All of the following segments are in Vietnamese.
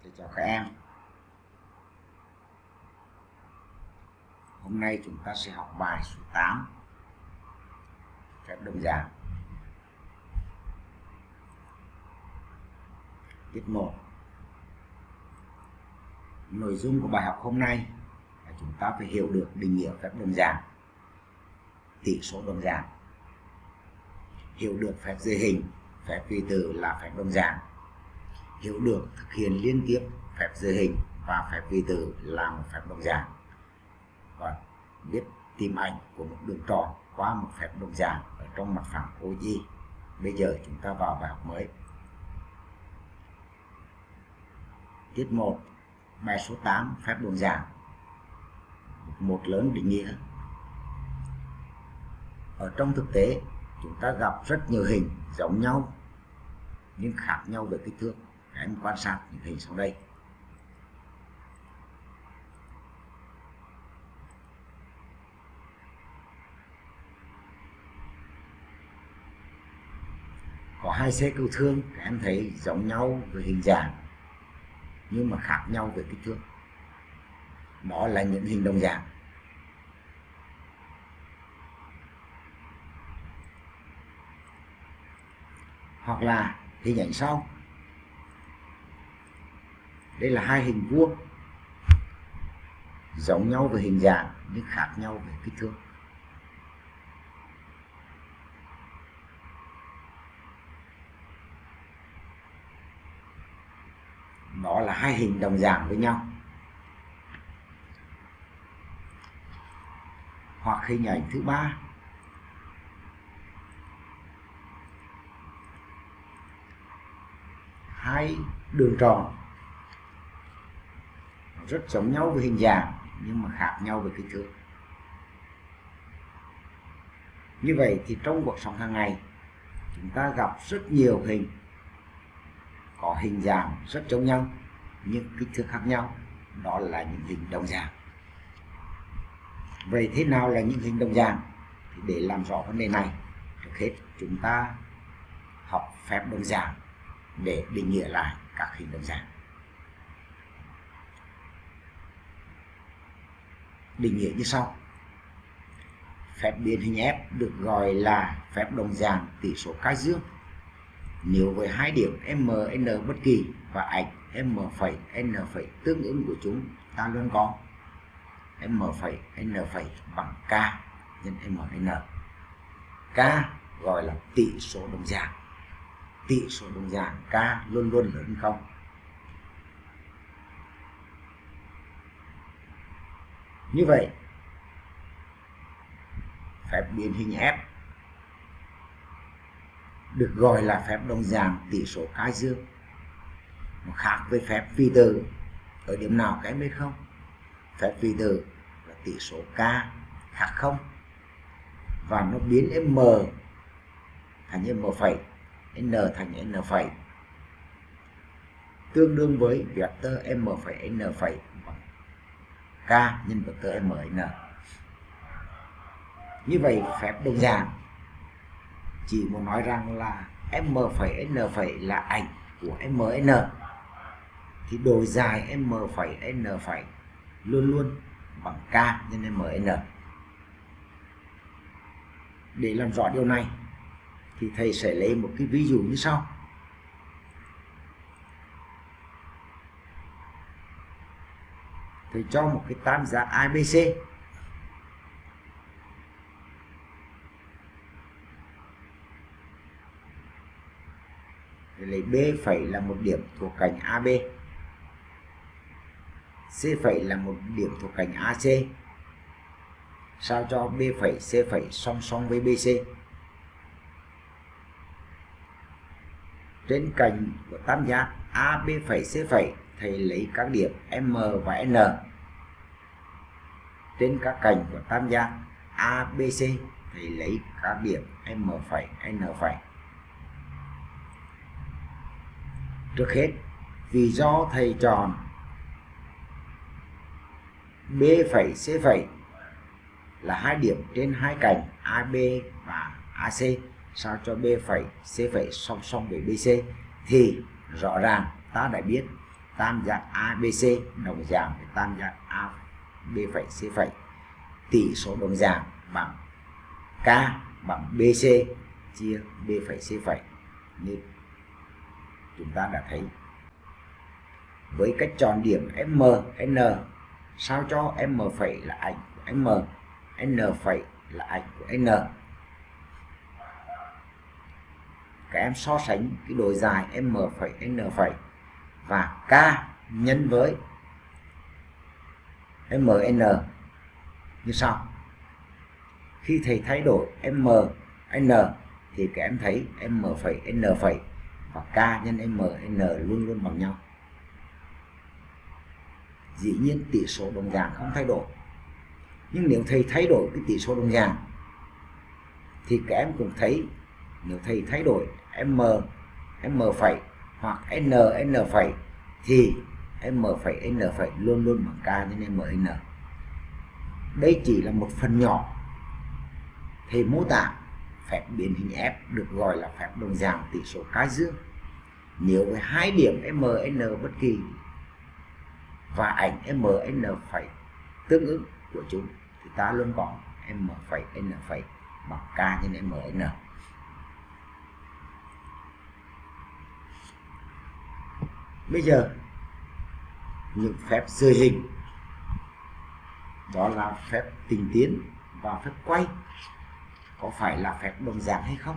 Thầy chào các em. Hôm nay chúng ta sẽ học bài số 8, phép đồng dạng. Tiết 1. Nội dung của bài học hôm nay là chúng ta phải hiểu được định nghĩa phép đồng dạng, tỷ số đồng dạng, hiểu được phép giới hình, phép vi tử là phép đồng dạng, hiểu được thực hiện liên tiếp phép giới hình và phép vi tử là một phép đồng dạng, và biết tìm ảnh của một đường tròn qua một phép đồng dạng ở trong mặt phẳng OI. Bây giờ chúng ta vào bài học mới. Tiết 1, bài số 8, phép đồng dạng. Một lớn định nghĩa. Ở trong thực tế, chúng ta gặp rất nhiều hình giống nhau nhưng khác nhau về kích thước. Các em quan sát những hình sau đây. Có hai xe cứu thương, các em thấy giống nhau về hình dạng nhưng mà khác nhau về kích thước. Đó là những hình đồng dạng. Hoặc là hình ảnh sau. Đây là hai hình vuông, giống nhau về hình dạng nhưng khác nhau về kích thước. Đó là hai hình đồng dạng với nhau. Hoặc hình ảnh thứ ba. Hai đường tròn rất giống nhau về hình dạng nhưng mà khác nhau về kích thước. Như vậy thì trong cuộc sống hàng ngày chúng ta gặp rất nhiều hình có hình dạng rất giống nhau nhưng kích thước khác nhau. Đó là những hình đồng dạng. Vậy thế nào là những hình đồng dạng? Thì để làm rõ vấn đề này, trước hết chúng ta học phép đồng dạng để định nghĩa lại các hình đồng dạng. Định nghĩa như sau. Phép biến hình F được gọi là phép đồng dạng tỷ số cái dương nếu với hai điểm m, n bất kỳ và ảnh m phẩy n phẩy tương ứng của chúng ta luôn có m phẩy n phẩy bằng k nhân m n. K gọi là tỷ số đồng dạng. Tỷ số đồng dạng k luôn luôn lớn hơn không. Như vậy phép biến hình F được gọi là phép đồng dạng tỷ số cái dương. Nó khác với phép vi tử ở điểm nào các em biết không? Phép vi tử là tỷ số k khác không và nó biến m thành m phẩy, n thành n phẩy, tương đương với vector m phẩy n phẩy bằng k nhân vector m n. Như vậy phép đồng dạng chỉ muốn nói rằng là m phẩy n phẩy là ảnh của mn thì độ dài m phẩy n phẩy luôn luôn bằng k nhân mn. Để làm rõ điều này thì thầy sẽ lấy một cái ví dụ như sau. Thầy cho một cái tam giác ABC. Thầy lấy B phẩy là một điểm thuộc cạnh AB, C phẩy là một điểm thuộc cạnh AC, sao cho B phẩy C phẩy song song với BC. Trên cạnh của tam giác AB phẩy C phẩy thầy lấy các điểm M và N. Trên các cạnh của tam giác ABC thầy lấy các điểm M phẩy N phẩy. Trước hết, vì do thầy chọn B phẩy C phẩy là hai điểm trên hai cạnh AB và AC, sao cho B phẩy C phẩy song song với BC, thì rõ ràng ta đã biết tan giác ABC đồng dạng với tan giác AB phẩy C phẩy. Tỷ số đồng dạng bằng K bằng BC chia B phẩy C phẩy. Như chúng ta đã thấy với cách chọn điểm MN sao cho M phẩy là ảnh của M, N phẩy là ảnh của N. Các em so sánh cái độ dài M phẩy N phẩy và K nhân với MN như sau. Khi thầy thay đổi MN thì các em thấy M phẩy N phẩy và K nhân MN luôn luôn bằng nhau. Dĩ nhiên tỷ số đồng dạng không thay đổi. Nhưng nếu thầy thay đổi cái tỷ số đồng dạng thì các em cũng thấy nếu thầy thay đổi M phẩy hoặc N phẩy thì M phẩy N phẩy luôn luôn bằng K nhân MN. Đây chỉ là một phần nhỏ. Thầy mô tả phép biến hình F được gọi là phép đồng dạng tỷ số cái dương. Nếu với hai điểm MN bất kỳ và ảnh MN phẩy tương ứng của chúng thì ta luôn có M phẩy N phẩy bằng K nhân MN. Bây giờ những phép rời hình, đó là phép tình tiến và phép quay, có phải là phép đồng dạng hay không?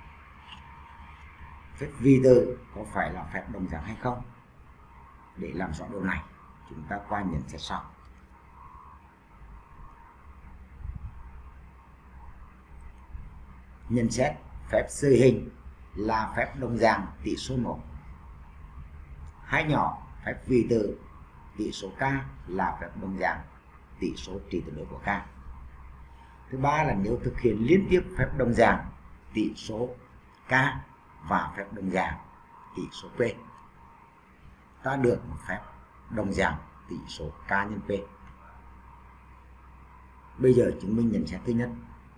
Phép vi tử có phải là phép đồng dạng hay không? Để làm rõ điều này, chúng ta qua nhận xét sau. Nhận xét phép rời hình là phép đồng dạng tỷ số 1. Hai nhỏ phép vi tử tỷ số K là phép đồng dạng tỷ số trị tuyệt đối của K. Thứ ba là nếu thực hiện liên tiếp phép đồng dạng tỷ số K và phép đồng dạng tỷ số P, ta được một phép đồng dạng tỷ số K nhân P. Bây giờ chứng minh nhận xét thứ nhất.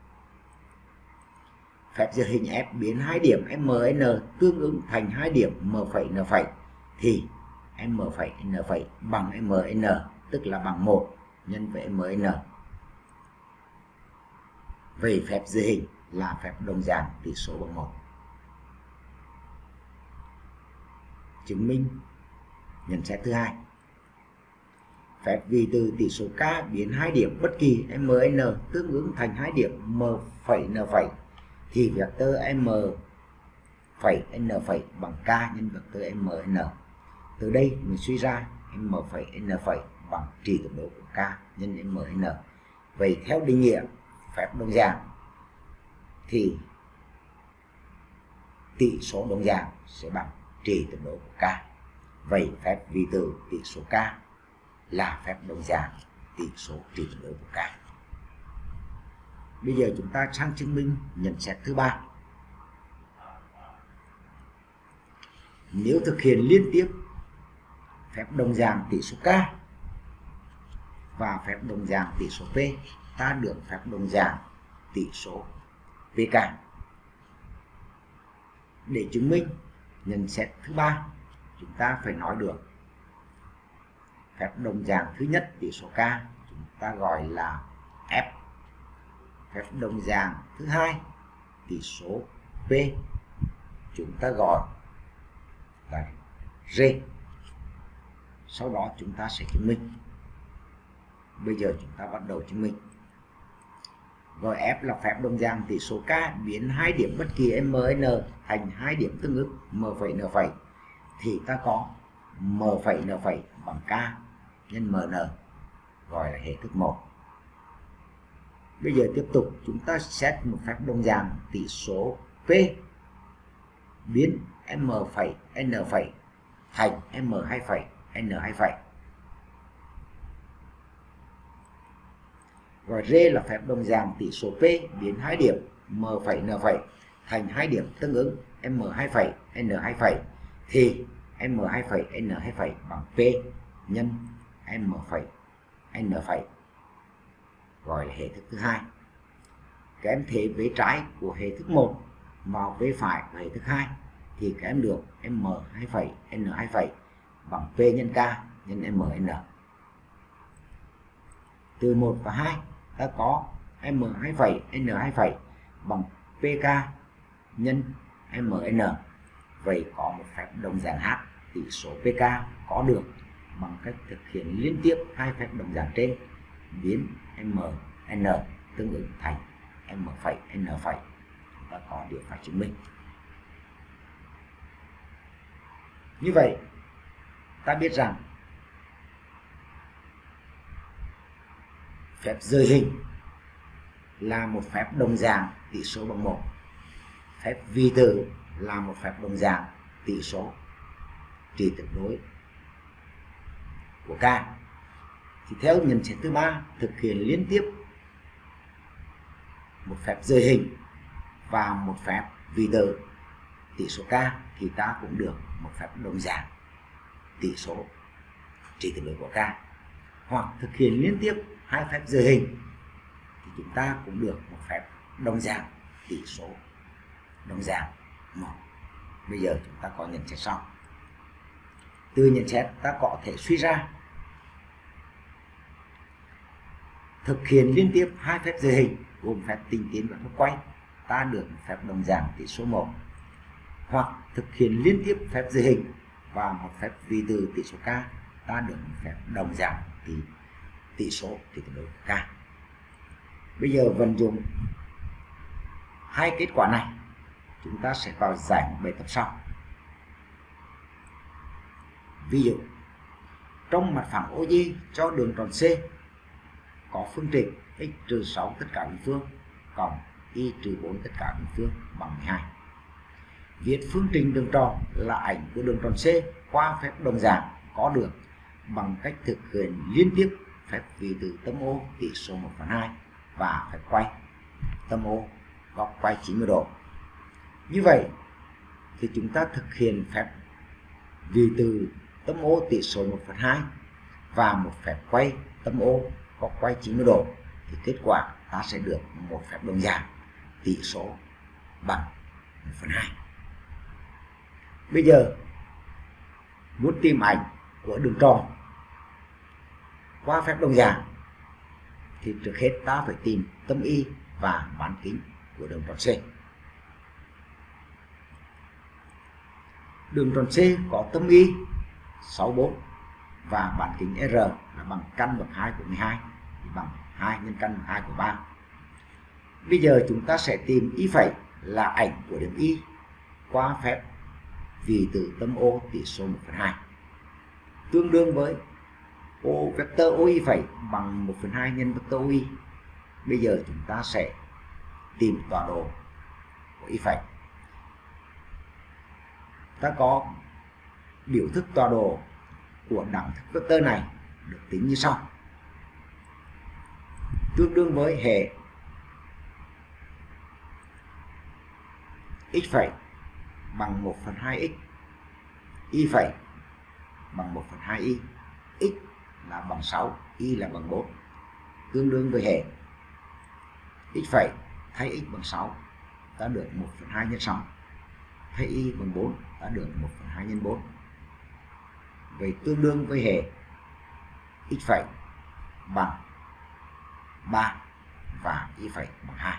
Phép rời hình F biến hai điểm MN tương ứng thành hai điểm M phẩy N phẩy thì M phẩy N phẩy bằng MN, tức là bằng 1 nhân với MN. Vậy phép rời hình là phép đồng dạng tỷ số bằng 1. Chứng minh nhận xét thứ hai. Phép vì từ tỷ số K biến hai điểm bất kỳ MN tương ứng thành hai điểm M phẩy N phẩy thì vectơ M phẩy N phẩy bằng K nhân vectơ MN. Từ đây mình suy ra M phẩy N phẩy bằng trị tuyệt đối của K nhân MN. Vậy theo định nghĩa phép đồng dạng thì tỷ số đồng dạng sẽ bằng trị tuyệt đối của K. Vậy phép vi tử tỷ số K là phép đồng dạng tỷ số trị tuyệt đối của K. Bây giờ chúng ta sang chứng minh nhận xét thứ ba. Nếu thực hiện liên tiếp phép đồng dạng tỷ số K và phép đồng dạng tỷ số P, ta được phép đồng dạng tỷ số PK. Để chứng minh nhận xét thứ ba, chúng ta phải nói được phép đồng dạng thứ nhất tỷ số K chúng ta gọi là F. Phép đồng dạng thứ hai tỷ số P chúng ta gọi là R. Sau đó chúng ta sẽ chứng minh. Bây giờ chúng ta bắt đầu chứng minh. Gọi F là phép đồng dạng tỷ số K biến hai điểm bất kỳ MN thành hai điểm tương ứng M phẩy N phẩy thì ta có M phẩy N phẩy bằng K nhân MN, gọi là hệ thức 1. Bây giờ tiếp tục chúng ta xét một phép đồng dạng tỷ số P biến M phẩy N phẩy thành M2 phẩy N2 phẩy. Gọi R là phép đồng dạng tỷ số P biến hai điểm M phẩy N phẩy thành hai điểm tương ứng M2 phẩy N2 phẩy thì M2 phẩy N2 phẩy bằng P nhân M phẩy N phẩy, gọi là hệ thức thứ hai. Các em thế vế trái của hệ thức 1 vào vế phải của hệ thức 2 thì các em được M2 phẩy N2 phẩy bằng P nhân K nhân MN. Từ 1 và 2 ta có M2 phẩy N2 phẩy bằng PK nhân MN. Vậy có một phép đồng dạng H, tỷ số PK có được bằng cách thực hiện liên tiếp hai phép đồng dạng trên, biến MN tương ứng thành M phẩy N phẩy. Ta có điều phải chứng minh. Như vậy ta biết rằng phép rời hình là một phép đồng dạng tỷ số bằng 1. Phép vi tử là một phép đồng dạng tỷ số trị tuyệt đối của K. Thì theo nhận xét thứ ba, thực hiện liên tiếp một phép rời hình và một phép vi tử tỷ số K thì ta cũng được một phép đồng dạng tỷ số trị tuyệt đối của K. Hoặc thực hiện liên tiếp hai phép rời hình thì chúng ta cũng được một phép đồng dạng tỷ số đồng dạng 1. Bây giờ chúng ta có nhận xét sau. Từ nhận xét ta có thể suy ra thực hiện liên tiếp hai phép rời hình gồm phép tinh tiến và phép quay, ta được một phép đồng dạng tỷ số 1. Hoặc thực hiện liên tiếp phép rời hình và một phép vi tử tỷ số K, ta được một phép đồng dạng tỷ số trị tuyệt đối K. Bây giờ vận dụng hai kết quả này, chúng ta sẽ vào giải một bài tập sau. Ví dụ, trong mặt phẳng OY cho đường tròn C có phương trình x-6 tất cả bình phương cộng y-4 tất cả bình phương bằng 12. Viết phương trình đường tròn là ảnh của đường tròn C qua phép đồng dạng có được bằng cách thực hiện liên tiếp phép vi tử tâm O tỷ số 1/2 và phép quay tâm O góc quay 90 độ. Như vậy thì chúng ta thực hiện phép vi tử tâm O tỷ số 1/2 và một phép quay tâm O góc quay 90 độ thì kết quả ta sẽ được một phép đồng dạng tỷ số bằng 1/2. Bây giờ muốn tìm ảnh của đường tròn qua phép đồng dạng thì trước hết ta phải tìm tâm Y và bán kính của đường tròn C. Đường tròn C có tâm Y 64 và bán kính R là bằng căn bậc 2 của 12 thì bằng 2 nhân căn bậc 2 của 3. Bây giờ chúng ta sẽ tìm Y phẩy là ảnh của điểm Y qua phép vì tử tâm O tỷ số 1/2 tương đương với O vector OY phẩy bằng 1/2 nhân vector OY. Bây giờ chúng ta sẽ tìm tọa độ của Y phẩy. Ta có biểu thức tọa độ của đẳng thức vector này được tính như sau. Tương đương với hệ x phẩy bằng 1/2 x, y phẩy bằng 1/2 y, x là bằng 6, y là bằng 4, tương đương với hệ x phẩy thay x bằng 6 ta được 1/2 nhân 6, thay y bằng 4 ta được 1/2 nhân 4. Vậy tương đương với hệ x phẩy bằng 3 và y phẩy bằng 2.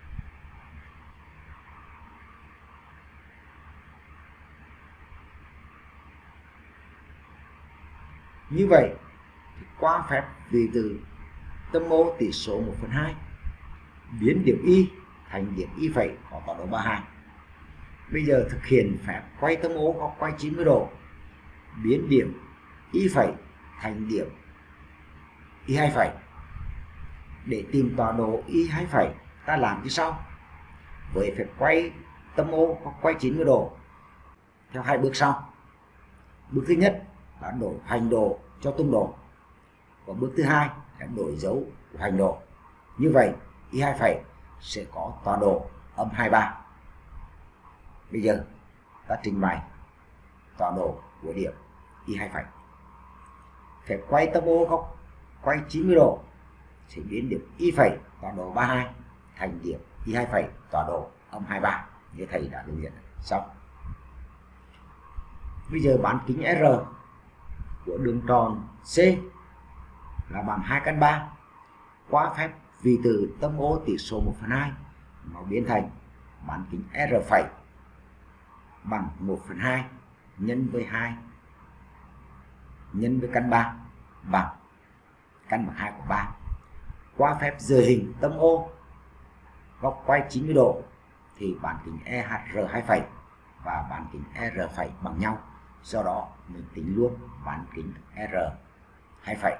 Như vậy thì qua phép vì tử tâm O tỷ số 1/2 biến điểm Y thành điểm Y phẩy có tọa độ 32. Bây giờ thực hiện phép quay tâm O góc quay 90 độ biến điểm Y phẩy thành điểm Y2 phẩy. Để tìm tọa độ Y2 phẩy ta làm như sau. Với phép quay tâm O góc quay 90 độ theo hai bước sau. Bước thứ nhất là đổi hành độ cho tung độ, và bước thứ hai là đổi dấu của hành độ. Như vậy Y2 phẩy sẽ có tọa độ âm 23. Bây giờ ta trình bày tọa độ của điểm Y2 phẩy. Phép quay tâm O góc quay 90 độ sẽ biến điểm Y phẩy tọa độ 32 thành điểm Y2 phẩy tọa độ âm 23 như thầy đã hướng dẫn. Xong. Bây giờ bán kính R của đường tròn C là bằng 2 căn 3. Qua phép vì từ tâm O tỷ số 1/2 nó biến thành bán kính R phẩy bằng 1/2 nhân với 2 nhân với căn 3 bằng căn bậc 2 của 3. Qua phép rời hình tâm O góc quay 90 độ thì bán kính EHR 2 phẩy và bán kính R phẩy bằng nhau. Do đó mình tính luôn bán kính R 2 phẩy.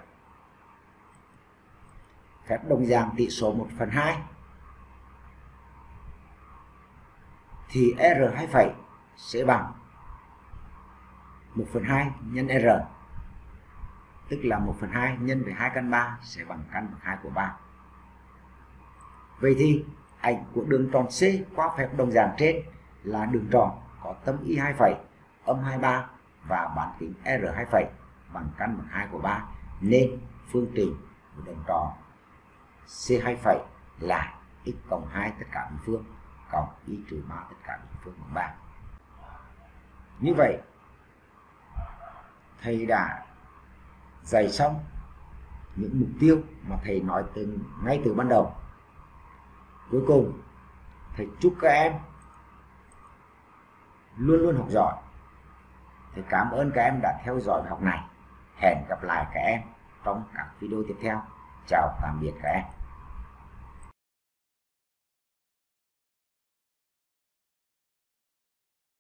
Phép đồng dạng tỷ số 1/2 thì R 2 phẩy sẽ bằng 1/2 nhân R, tức là 1/2 nhân với 2 căn 3 sẽ bằng căn bậc 2 của 3. Vậy thì ảnh của đường tròn C qua phép đồng dạng trên là đường tròn có tâm Y 2 phẩy, âm 23 và bán kính R 2 phẩy bằng căn bậc 2 của 3, nên phương trình của đường tròn C 2 phẩy là x cộng 2 tất cả bình phương cộng y trừ 3 tất cả bình phương bằng 3. Như vậy thầy đã dạy xong những mục tiêu mà thầy nói ngay từ ban đầu. Cuối cùng thầy chúc các em luôn luôn học giỏi. Thầy cảm ơn các em đã theo dõi bài học này. Hẹn gặp lại các em trong các video tiếp theo. Chào tạm biệt các em.